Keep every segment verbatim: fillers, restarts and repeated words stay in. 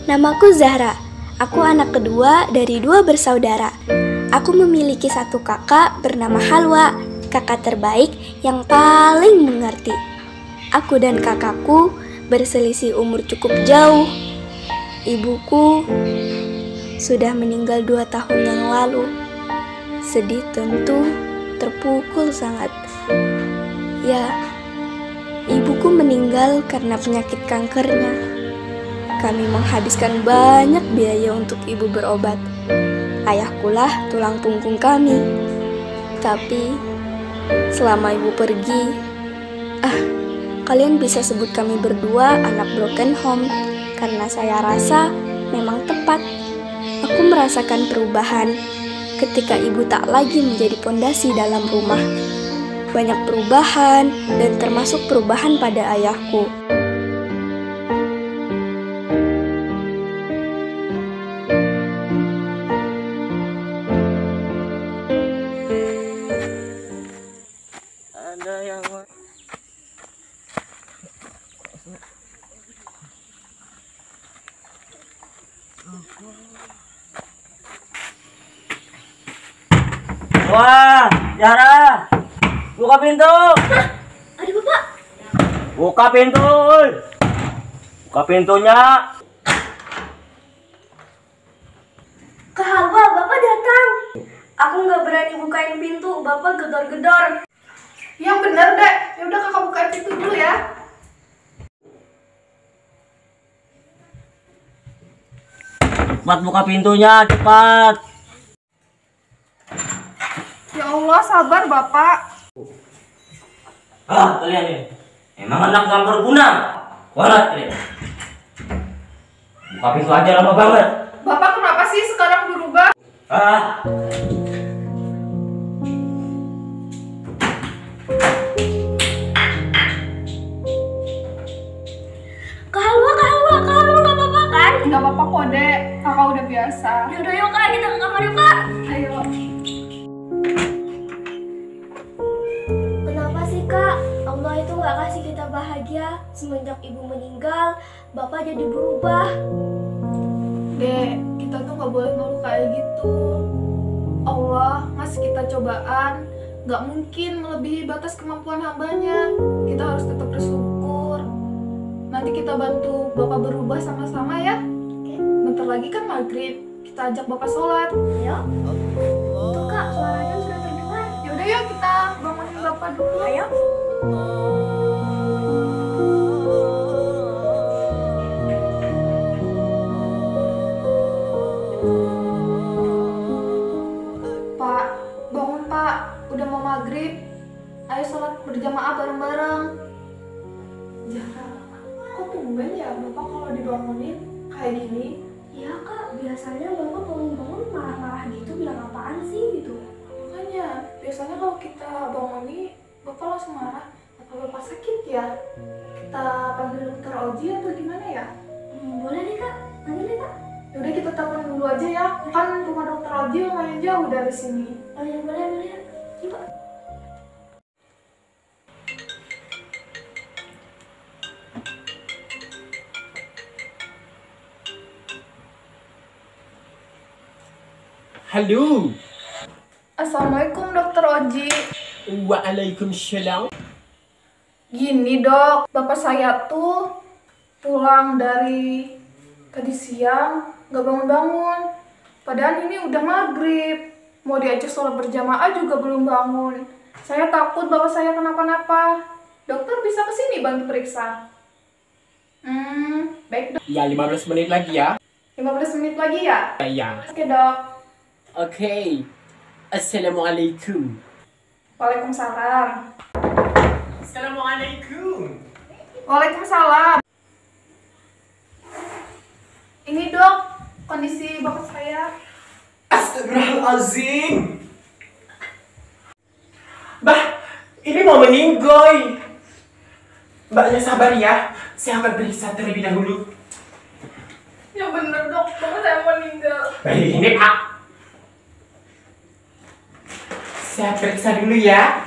Namaku Zahra. Aku anak kedua dari dua bersaudara. Aku memiliki satu kakak bernama Halwa, kakak terbaik yang paling mengerti. Aku dan kakakku berselisih umur cukup jauh. Ibuku sudah meninggal dua tahun yang lalu. Sedih tentu, terpukul sangat. Ya, ibuku meninggal karena penyakit kankernya. Kami menghabiskan banyak biaya untuk ibu berobat. Ayahkulah tulang punggung kami. Tapi selama ibu pergi, ah, kalian bisa sebut kami berdua anak broken home, karena saya rasa memang tepat. Aku merasakan perubahan ketika ibu tak lagi menjadi pondasi dalam rumah. Banyak perubahan dan termasuk perubahan pada ayahku. Ada yang Wah, Zahra, buka pintu. Hah? Ada bapak? Buka pintu. Buka pintunya. Kak Halwa, bapak datang. Aku nggak berani bukain pintu, bapak gedor-gedor. Yang bener deh, ya udah kakak bukain pintu dulu ya. Cepat buka pintunya, cepat. Ya Allah, sabar bapak. Ah, kalian ini emang anak nggak berguna. Warat kalian. Buka pintu aja lama banget. Bapak kenapa sih sekarang berubah? Ah. Kak Halwa, Kak Halwa, Kak Halwa nggak apa-apa kan? Gak apa-apa kok dek, kakak udah biasa. Yaudah yuk kak, kita ke kamar yuk kak. Ayo. Kenapa sih kak? Allah itu nggak kasih kita bahagia. Semenjak ibu meninggal, bapak jadi berubah. Dek, kita tuh gak boleh ngeluh kayak gitu. Allah ngasih kita cobaan, gak mungkin melebihi batas kemampuan hambanya. Kita harus tetap bersyukur. Nanti kita bantu bapak berubah sama-sama ya. Oke. Bentar lagi kan maghrib, kita ajak bapak sholat. Ayo. Tuh kak, suaranya sudah terdengar. Yaudah yuk kita bangunin bapak dulu. Ayo. Pak, bangun pak, udah mau maghrib. Ayo sholat berjamaah bareng-bareng. Zahra, kok tumben ya bapak kalau dibangunin kayak gini? Iya kak, biasanya bapak bangun-bangun marah-marah gitu, bilang apaan sih gitu. Makanya, biasanya kalau kita bangunin, bapak langsung marah. Apa bapak sakit ya? Kita panggil dokter Oji atau gimana ya? Hmm, boleh deh kak, panggil deh kak. Yaudah kita telepon dulu aja ya. Kan rumah dokter Oji lumayan jauh dari sini. Oh ya boleh, boleh. Yuk kak. Halo. Assalamualaikum dokter Oji. Waalaikumsalam. Gini dok, bapak saya tuh pulang dari tadi siang gak bangun-bangun. Padahal ini udah maghrib, mau diajak sholat berjamaah juga belum bangun. Saya takut bapak saya kenapa-napa. Dokter bisa kesini bantu periksa. Hmm, baik dok. Ya, lima belas menit lagi ya. lima belas menit lagi ya? Ya. Oke dok. Oke. Assalamualaikum. Waalaikumsalam. Assalamualaikum. Waalaikumsalam. Ini dok, kondisi bapak saya. Astagfirullahalazim. Bah, ini mau meninggoy. Mbaknya sabar ya. Saya akan periksa terlebih dahulu. Yang bener dok, bapak saya meninggal. Baik, ini Pak. Saya periksa dulu ya.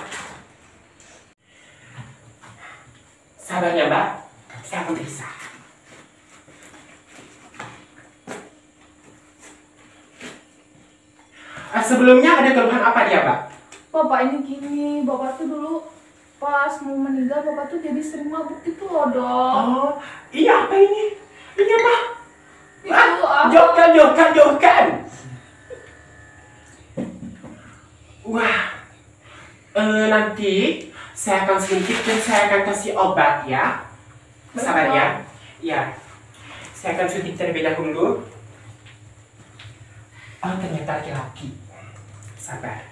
Sabar ya Mbak. Saya akan periksa. Ah, sebelumnya ada keluhan apa dia, Mbak? Bapak ini gini, bapak tuh dulu pas mau meninggal bapak tuh jadi sering mabuk gitu loh dok. Oh, iya apa ini? Ini apa? Itu Ah, apa? jokan, jokan, jokan. Wah, eh, nanti saya akan suntik dan saya akan kasih obat ya. Baik, Sabar Pak. ya. Iya. Saya akan suntik terlebih dahulu. Oh, ternyata laki-laki. Sabar.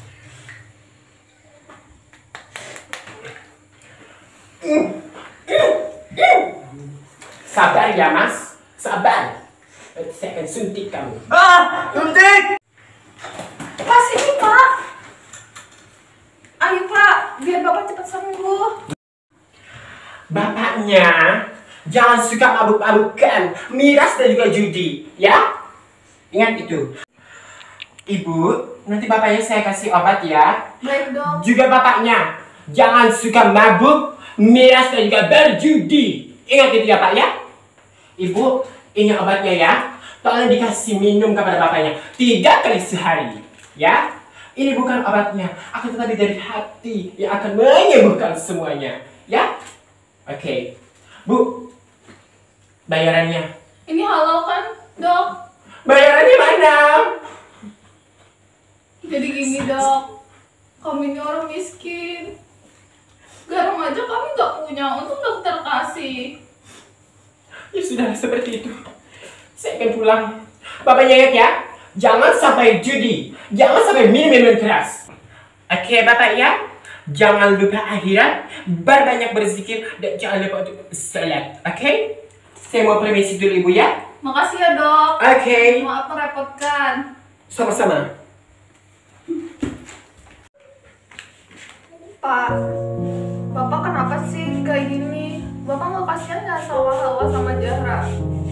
Sabar ya, Mas. Sabar. Nanti saya akan suntik kamu. Ah, suntik! Pas ini pak. Ayo pak, biar bapak cepat sembuh. Bapaknya jangan suka mabuk-mabukan, miras dan juga judi, ya? Ingat itu. Ibu, nanti bapaknya saya kasih obat ya. Baik dok. Juga bapaknya jangan suka mabuk, miras dan juga berjudi. Ingat itu ya Pak ya. Ibu, ini obatnya ya. Tolong dikasih minum kepada bapaknya tiga kali sehari, ya. Ini bukan obatnya, akan tetapi dari hati yang akan menyembuhkan semuanya, ya. Oke, Bu, bayarannya. Ini halal kan dok? Bayarannya mana? Jadi gini dok, kami ini orang miskin. Garam aja kami nggak punya, untung dokter kasih. Ya sudah seperti itu. Saya akan pulang. Bapaknya ingat ya, jangan sampai judi, jangan sampai minum-minum keras. Oke Bapak ya, jangan lupa akhirat, berbanyak berzikir dan jangan lupa untuk salat. Oke? Saya mau permisi dulu Ibu ya. Makasih ya dok. Oke. Maaf merepotkan. Sama-sama. Pak, Bapak kenapa sih kayak gini? Bapak nggak kasihan nggak sama Hawa sama Zahra?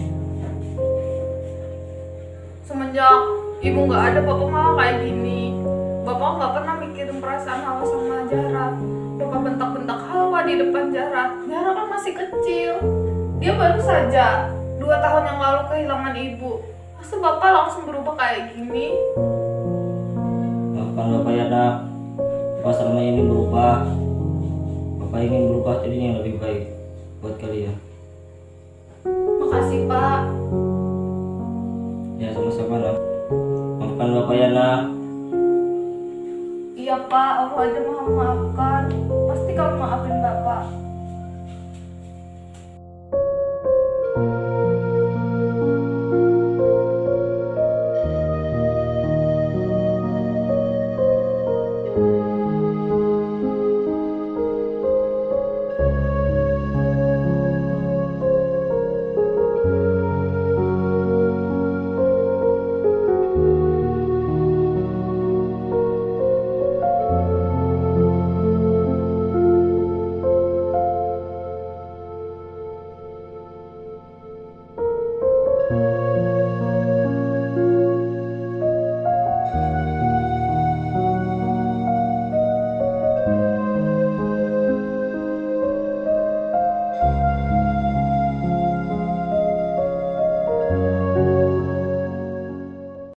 Semenjak ibu nggak ada, Bapak malah kayak gini. Bapak nggak pernah mikirin perasaan Hawa sama Zahra. Bapak bentak-bentak Hawa di depan Zahra. Zahra kan masih kecil. Dia baru saja dua tahun yang lalu kehilangan ibu. Masa Bapak langsung berubah kayak gini? Maafkan Bapak ya nak. Bapak selama ini berubah. Bapak ingin berubah jadi yang lebih baik buat kalian. Makasih Pak. Ya sama-sama nak. Maafkan Bapak ya nak. Iya Pak, Allah aja maha memaafkan. Pasti kamu maafin Bapak.